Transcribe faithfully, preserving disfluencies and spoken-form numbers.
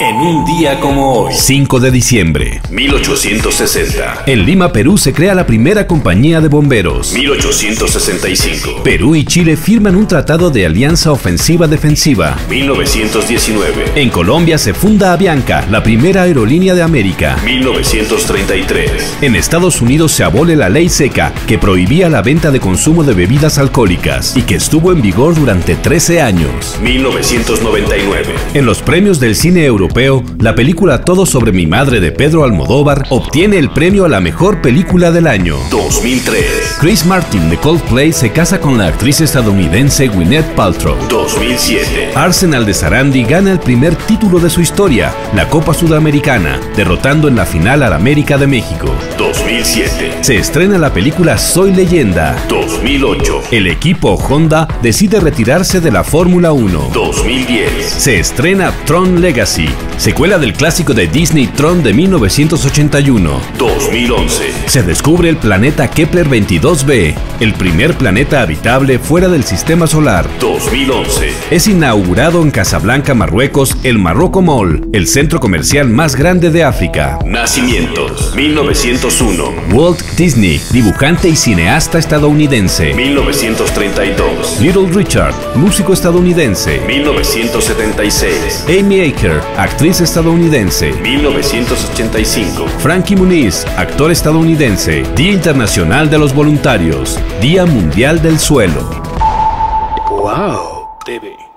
En un día como hoy, cinco de diciembre, mil ochocientos sesenta. En Lima, Perú, se crea la primera compañía de bomberos. mil ochocientos sesenta y cinco. Perú y Chile firman un tratado de alianza ofensiva-defensiva. mil novecientos diecinueve. En Colombia se funda Avianca, la primera aerolínea de América. mil novecientos treinta y tres. En Estados Unidos se abole la ley seca, que prohibía la venta de consumo de bebidas alcohólicas y que estuvo en vigor durante trece años. mil novecientos noventa y nueve. En los premios del cine europeo, la película Todo sobre mi madre de Pedro Almodóvar obtiene el premio a la mejor película del año. dos mil tres. Chris Martin de Coldplay se casa con la actriz estadounidense Gwyneth Paltrow. dos mil siete. Arsenal de Sarandí gana el primer título de su historia, la Copa Sudamericana, derrotando en la final al América de México. dos mil siete. Se estrena la película Soy Leyenda. dos mil ocho. El equipo Honda decide retirarse de la Fórmula uno. dos mil diez. Se estrena Tron Legacy, secuela del clásico de Disney Tron de mil novecientos ochenta y uno. dos mil once. Se descubre el planeta Kepler veintidós b, el primer planeta habitable fuera del sistema solar. dos mil once. Es inaugurado en Casablanca, Marruecos, el Marroco Mall, el centro comercial más grande de África. Nacimientos. mil novecientos uno. Walt Disney, dibujante y cineasta estadounidense. mil novecientos treinta y dos. Little Richard, músico estadounidense. mil novecientos setenta y seis. Amy Acker, actriz estadounidense. mil novecientos ochenta y cinco. Frankie Muniz, actor estadounidense. Día Internacional de los Voluntarios. Día Mundial del Suelo. Wow T V.